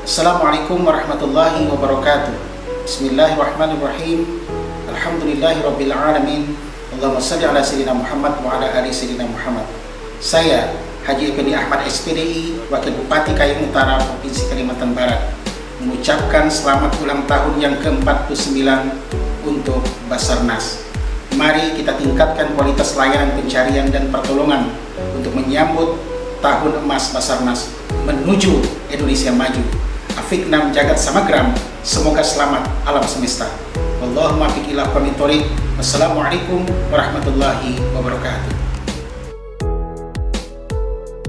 Assalamualaikum warahmatullahi wabarakatuh. Bismillahirrahmanirrahim. Alhamdulillahirabbil alamin. Allahumma shalli ala sayyidina Muhammad wa ala ali sayyidina Muhammad. Saya Haji Effendi Ahmad SPDI, Wakil Bupati Kayong Utara, Provinsi Kalimantan Barat, mengucapkan selamat ulang tahun yang ke-49 untuk Basarnas. Mari kita tingkatkan kualitas layanan pencarian dan pertolongan untuk menyambut tahun emas Basarnas menuju Indonesia maju. Afiknam jagat samagram, semoga selamat alam semesta. Allahumma fiq ila qawmi thoriq. Wassalamualaikum warahmatullahi wabarakatuh.